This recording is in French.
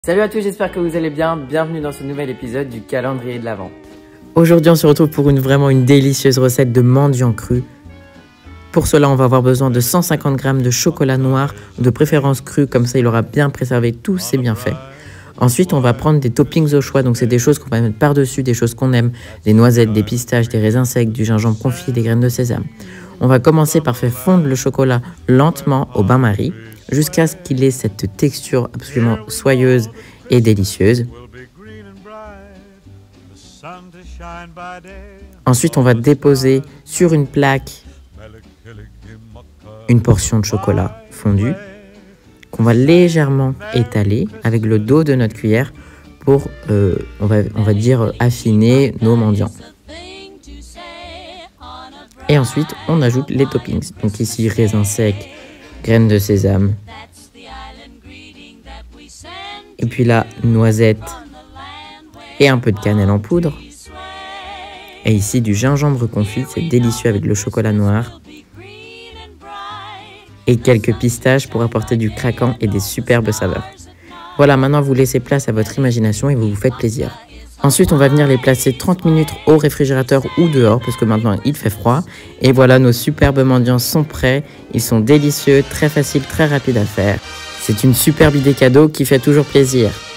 Salut à tous, j'espère que vous allez bien. Bienvenue dans ce nouvel épisode du calendrier de l'Avent. Aujourd'hui, on se retrouve pour vraiment une délicieuse recette de mendiant cru. Pour cela, on va avoir besoin de 150 g de chocolat noir, de préférence cru, comme ça il aura bien préservé tous ses bienfaits. Ensuite, on va prendre des toppings au choix, donc c'est des choses qu'on va mettre par-dessus, des choses qu'on aime, des noisettes, des pistaches, des raisins secs, du gingembre confit, des graines de sésame. On va commencer par faire fondre le chocolat lentement au bain-marie, jusqu'à ce qu'il ait cette texture absolument soyeuse et délicieuse. Ensuite, on va déposer sur une plaque une portion de chocolat fondu qu'on va légèrement étaler avec le dos de notre cuillère pour, on va dire, affiner nos mendiants. Et ensuite, on ajoute les toppings. Donc ici, raisins secs, graines de sésame. Et puis là, noisettes et un peu de cannelle en poudre. Et ici, du gingembre confit, c'est délicieux avec le chocolat noir. Et quelques pistaches pour apporter du craquant et des superbes saveurs. Voilà, maintenant vous laissez place à votre imagination et vous vous faites plaisir. Ensuite, on va venir les placer 30 minutes au réfrigérateur ou dehors, parce que maintenant il fait froid. Et voilà, nos superbes mendiants sont prêts. Ils sont délicieux, très faciles, très rapides à faire. C'est une superbe idée cadeau qui fait toujours plaisir.